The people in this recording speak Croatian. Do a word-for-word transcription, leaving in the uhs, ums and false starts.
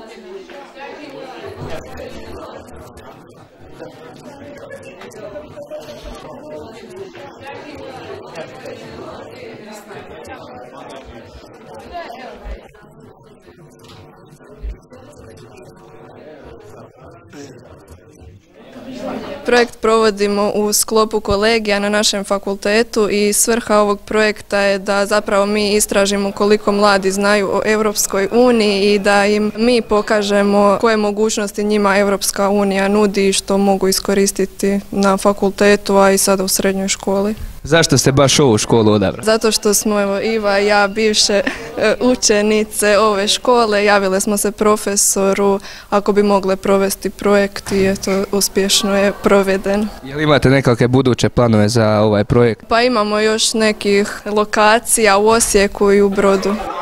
Projekt provodimo u sklopu kolegija na našem fakultetu i svrha ovog projekta je da zapravo mi istražimo koliko mladi znaju o Europskoj uniji i da im mi pokažemo koje mogućnosti njima Europska unija nudi i što mogu iskoristiti na fakultetu, a i sada u srednjoj školi. Zašto ste baš ovu školu odabrali? Zato što smo, evo, Iva i ja, bivše učenice ove škole, javile smo se profesoru ako bi mogle provesti projekt i eto, uspješno je proveden. Jel imate nekakve buduće planove za ovaj projekt? Pa imamo još nekih lokacija u Osijeku i u Brodu.